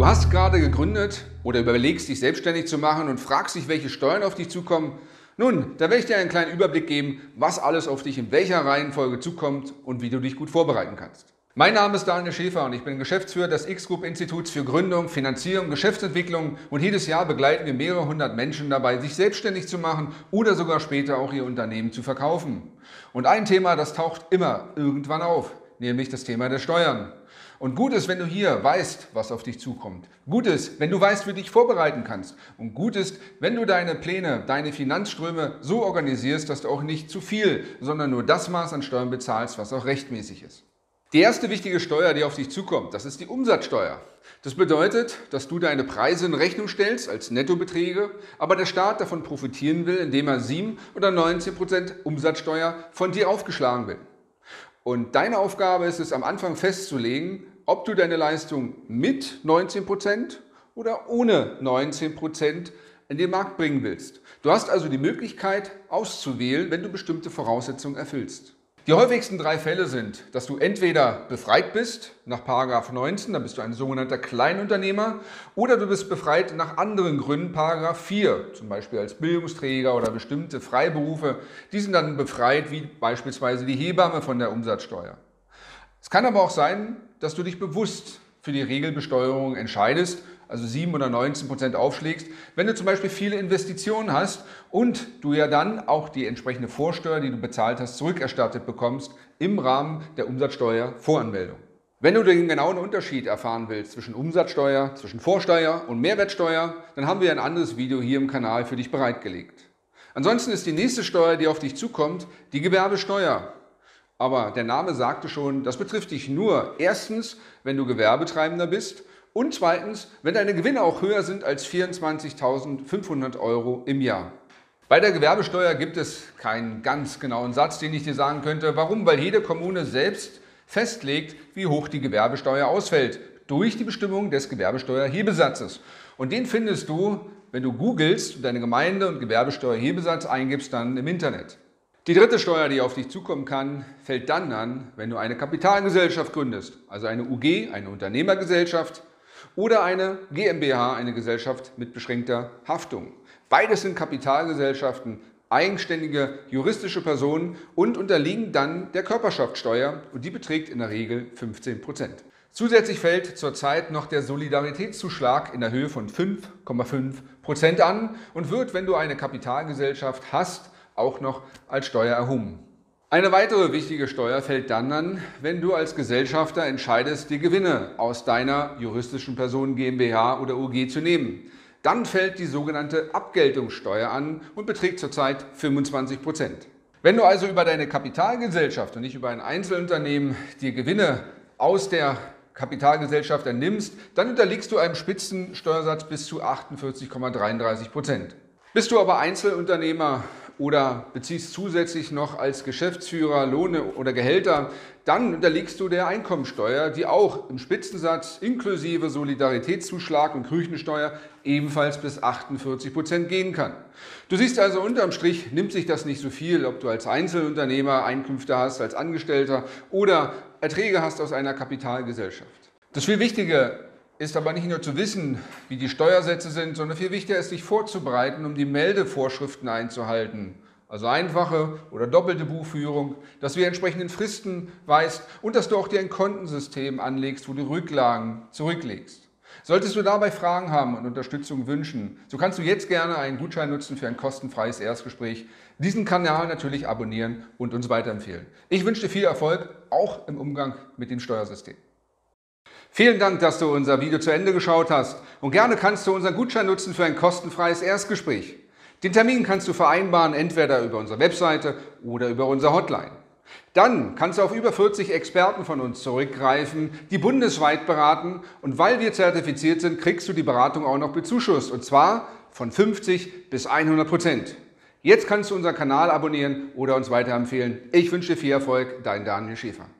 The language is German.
Du hast gerade gegründet oder überlegst, dich selbstständig zu machen und fragst dich, welche Steuern auf dich zukommen. Nun, da werde ich dir einen kleinen Überblick geben, was alles auf dich in welcher Reihenfolge zukommt und wie du dich gut vorbereiten kannst. Mein Name ist Daniel Schäfer und ich bin Geschäftsführer des X-Group-Instituts für Gründung, Finanzierung, Geschäftsentwicklung und jedes Jahr begleiten wir mehrere hundert Menschen dabei, sich selbstständig zu machen oder sogar später auch ihr Unternehmen zu verkaufen. Und ein Thema, das taucht immer irgendwann auf, nämlich das Thema der Steuern. Und gut ist, wenn du hier weißt, was auf dich zukommt. Gut ist, wenn du weißt, wie du dich vorbereiten kannst. Und gut ist, wenn du deine Pläne, deine Finanzströme so organisierst, dass du auch nicht zu viel, sondern nur das Maß an Steuern bezahlst, was auch rechtmäßig ist. Die erste wichtige Steuer, die auf dich zukommt, das ist die Umsatzsteuer. Das bedeutet, dass du deine Preise in Rechnung stellst als Nettobeträge, aber der Staat davon profitieren will, indem er 7 oder 19% Umsatzsteuer von dir aufgeschlagen will. Und deine Aufgabe ist es, am Anfang festzulegen, ob du deine Leistung mit 19% oder ohne 19% in den Markt bringen willst. Du hast also die Möglichkeit auszuwählen, wenn du bestimmte Voraussetzungen erfüllst. Die häufigsten 3 Fälle sind, dass du entweder befreit bist nach § 19, da bist du ein sogenannter Kleinunternehmer, oder du bist befreit nach anderen Gründen, § 4, zum Beispiel als Bildungsträger oder bestimmte Freiberufe. Die sind dann befreit, wie beispielsweise die Hebamme von der Umsatzsteuer. Es kann aber auch sein, dass du dich bewusst für die Regelbesteuerung entscheidest, also 7 oder 19% aufschlägst, wenn du zum Beispiel viele Investitionen hast und du ja dann auch die entsprechende Vorsteuer, die du bezahlt hast, zurückerstattet bekommst im Rahmen der Umsatzsteuervoranmeldung. Wenn du den genauen Unterschied erfahren willst zwischen Umsatzsteuer, zwischen Vorsteuer und Mehrwertsteuer, dann haben wir ein anderes Video hier im Kanal für dich bereitgelegt. Ansonsten ist die nächste Steuer, die auf dich zukommt, die Gewerbesteuer. Aber der Name sagte schon, das betrifft dich nur erstens, wenn du Gewerbetreibender bist, und zweitens, wenn deine Gewinne auch höher sind als 24.500 € im Jahr. Bei der Gewerbesteuer gibt es keinen ganz genauen Satz, den ich dir sagen könnte. Warum? Weil jede Kommune selbst festlegt, wie hoch die Gewerbesteuer ausfällt, durch die Bestimmung des Gewerbesteuerhebesatzes. Und den findest du, wenn du googelst und deine Gemeinde- und Gewerbesteuerhebesatz eingibst, dann im Internet. Die dritte Steuer, die auf dich zukommen kann, fällt dann an, wenn du eine Kapitalgesellschaft gründest, also eine UG, eine Unternehmergesellschaft, oder eine GmbH, eine Gesellschaft mit beschränkter Haftung. Beides sind Kapitalgesellschaften, eigenständige juristische Personen und unterliegen dann der Körperschaftssteuer und die beträgt in der Regel 15%. Zusätzlich fällt zurzeit noch der Solidaritätszuschlag in der Höhe von 5,5% an und wird, wenn du eine Kapitalgesellschaft hast, auch noch als Steuer erhoben. Eine weitere wichtige Steuer fällt dann an, wenn du als Gesellschafter entscheidest, die Gewinne aus deiner juristischen Person GmbH oder UG zu nehmen. Dann fällt die sogenannte Abgeltungssteuer an und beträgt zurzeit 25%. Wenn du also über deine Kapitalgesellschaft und nicht über ein Einzelunternehmen die Gewinne aus der Kapitalgesellschaft ernimmst, dann unterliegst du einem Spitzensteuersatz bis zu 48,33%. Bist du aber Einzelunternehmer oder beziehst zusätzlich noch als Geschäftsführer Lohne oder Gehälter, dann unterliegst du der Einkommensteuer, die auch im Spitzensatz inklusive Solidaritätszuschlag und Kirchensteuer ebenfalls bis 48% gehen kann. Du siehst also, unterm Strich nimmt sich das nicht so viel, ob du als Einzelunternehmer Einkünfte hast, als Angestellter oder Erträge hast aus einer Kapitalgesellschaft. Das viel Wichtige ist aber nicht nur zu wissen, wie die Steuersätze sind, sondern viel wichtiger ist, dich vorzubereiten, um die Meldevorschriften einzuhalten. Also einfache oder doppelte Buchführung, dass du die entsprechenden Fristen weißt und dass du auch dir ein Kontensystem anlegst, wo du Rücklagen zurücklegst. Solltest du dabei Fragen haben und Unterstützung wünschen, so kannst du jetzt gerne einen Gutschein nutzen für ein kostenfreies Erstgespräch. Diesen Kanal natürlich abonnieren und uns weiterempfehlen. Ich wünsche dir viel Erfolg, auch im Umgang mit dem Steuersystem. Vielen Dank, dass du unser Video zu Ende geschaut hast und gerne kannst du unseren Gutschein nutzen für ein kostenfreies Erstgespräch. Den Termin kannst du vereinbaren, entweder über unsere Webseite oder über unsere Hotline. Dann kannst du auf über 40 Experten von uns zurückgreifen, die bundesweit beraten und weil wir zertifiziert sind, kriegst du die Beratung auch noch bezuschusst und zwar von 50 bis 100%. Jetzt kannst du unseren Kanal abonnieren oder uns weiterempfehlen. Ich wünsche dir viel Erfolg, dein Daniel Schäfer.